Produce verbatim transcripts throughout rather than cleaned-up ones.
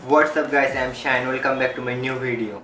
What's up guys, I am Shine. Welcome back to my new video.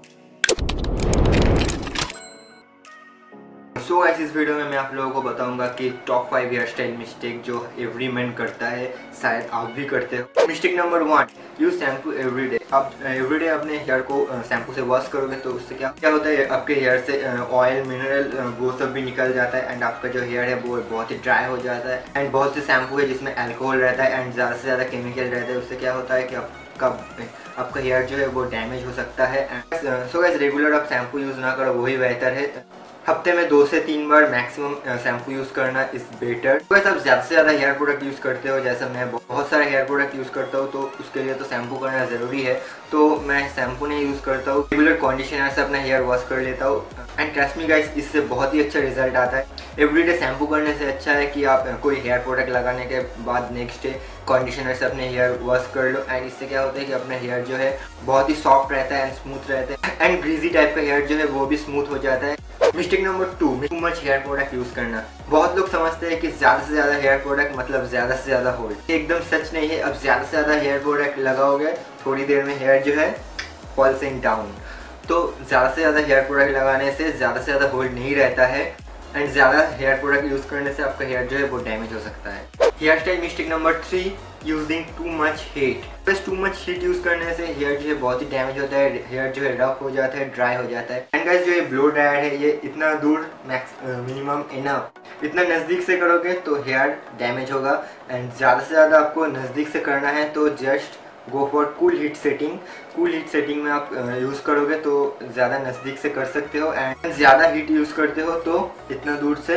So so, इस video में मैं आप लोगों को बताऊंगा कि top five hair style mistake जो एवरी मैन करता है, शायद आप भी करते हो। Mistake number one, use shampoo everyday. आप एवरीडे अपने हेयर को शैम्पू से वॉश करोगे तो उससे क्या क्या होता है, आपके हेयर से ऑयल मिनरल वो सब भी निकल जाता है एंड आपका जो हेयर है वो बहुत ही ड्राई हो जाता है। एंड बहुत से शैम्पू है जिसमें अल्कोहल रहता है एंड ज़्यादा से ज़्यादा केमिकल रहता है, उससे क्या होता है कि आपका आपका हेयर जो है वो डैमेज हो सकता है। सो गाइस, रेगुलर आप शैम्पू यूज़ ना करो, वही बेहतर है। हफ्ते में दो से तीन बार मैक्सिमम शैम्पू यूज़ करना इज़ बेटर। वैसे आप ज़्यादा से ज़्यादा हेयर प्रोडक्ट यूज़ करते हो, जैसा मैं बहुत सारे हेयर प्रोडक्ट यूज़ करता हूँ, तो उसके लिए तो शैम्पू करना ज़रूरी है। तो मैं शैम्पू नहीं यूज़ करता हूँ, रेगुलर कंडीशनर से अपना हेयर वॉश कर लेता हूँ एंड ट्रस्ट मी गाइस, इससे बहुत ही अच्छा रिजल्ट आता है। एवरीडे शैम्पू करने से अच्छा है कि आप कोई हेयर प्रोडक्ट लगाने के बाद नेक्स्ट डे कंडीशनर से अपने हेयर वॉश कर लो एंड इससे क्या होता है कि अपना हेयर जो है बहुत ही सॉफ्ट रहता है एंड स्मूथ रहता है एंड ग्रीजी टाइप का हेयर जो है वो भी स्मूथ हो जाता है। Mistake number two, too much hair product use करना। बहुत लोग समझते हैं कि ज्यादा से ज्यादा हेयर प्रोडक्ट मतलब ज्यादा से ज्यादा होल्ड। एकदम सच नहीं है। अब ज्यादा से ज्यादा हेयर प्रोडक्ट लगाओगे, थोड़ी देर में हेयर जो है फॉल्सिंग डाउन। तो ज्यादा से ज्यादा हेयर प्रोडक्ट लगाने से ज्यादा से ज्यादा होल्ड नहीं रहता है एंड ज्यादा हेयर प्रोडक्ट यूज करने से आपका हेयर जो है वो डैमेज हो सकता है। Hair style mistake number three, using too much heat. बस टू मच हीट यूज करने से हेयर जो है बहुत ही डैमेज होता है, हेयर जो है रफ हो जाता है, ड्राई हो जाता है। एंड गाइस, जो ये ब्लो ड्रायर है ये इतना दूर मैक्स मिनिमम इनफ, इतना नज़दीक से करोगे तो हेयर डैमेज होगा एंड ज़्यादा से ज़्यादा आपको नज़दीक से करना है तो just go for cool heat setting. Cool heat setting में आप यूज़ करोगे तो ज़्यादा नज़दीक से कर सकते हो एंड ज़्यादा हीट यूज़ करते हो तो इतना दूर से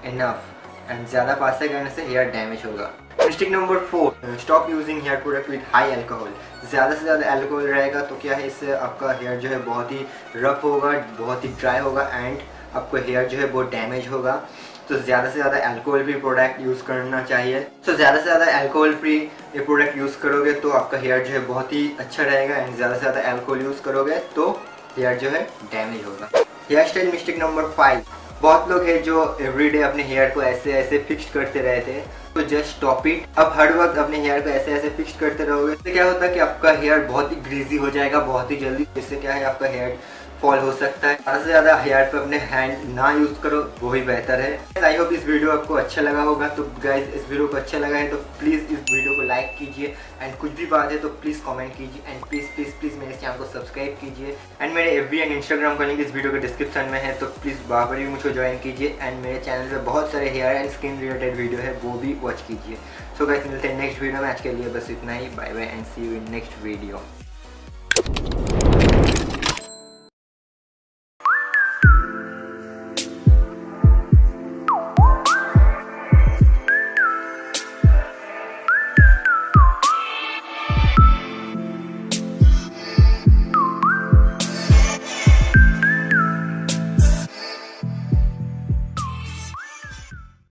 इनफ एंड ज़्यादा पास से करने से हेयर डैमेज होगा। Mistake number four, stop using hair product with high alcohol. ज़्यादा से ज़्यादा अल्कोहल रहेगा तो क्या है, इससे आपका हेयर जो है बहुत ही रफ होगा, बहुत ही ड्राई होगा एंड आपका हेयर जो है वो डैमेज होगा। तो ज़्यादा से ज़्यादा अल्कोहल फ्री प्रोडक्ट यूज़ करना चाहिए। तो ज़्यादा से ज़्यादा अल्कोहल फ्री ये प्रोडक्ट यूज़ करोगे तो आपका हेयर जो है बहुत ही अच्छा रहेगा एंड ज़्यादा से ज़्यादा अल्कोहल यूज़ करोगे तो हेयर जो है डैमेज होगा। Hair style mistake number five, बहुत लोग हैं जो एवरीडे अपने हेयर को ऐसे ऐसे फिक्स करते रहते हैं, तो जस्ट स्टॉप इट। अब हर वक्त अपने हेयर को ऐसे ऐसे फिक्स करते रहोगे तो क्या होता है कि आपका हेयर बहुत ही ग्रीजी हो जाएगा बहुत ही जल्दी। इससे क्या है, आपका हेयर फॉल हो सकता है। ज़्यादा से ज़्यादा हेयर पे अपने हैंड ना यूज़ करो, वही बेहतर है। आई होप इस वीडियो आपको अच्छा लगा होगा। तो गाइज, इस वीडियो को अच्छा लगा है तो प्लीज़ इस वीडियो को लाइक कीजिए एंड कुछ भी बात है तो प्लीज़ कमेंट कीजिए एंड प्लीज़ प्लीज़ प्लीज़ मेरे चैनल को सब्सक्राइब कीजिए एंड मेरे एफ बी एंड इंस्टाग्राम का लिंक इस वीडियो के डिस्क्रिप्शन में है, तो प्लीज़ वहाँ पर भी मुझको ज्वाइन कीजिए एंड मेरे चैनल पर बहुत सारे hair and skin related video है, वो भी वॉच कीजिए। सो गाइस, मिलते हैं नेक्स्ट वीडियो में। आज के लिए बस इतना ही। Bye bye and see you in next video.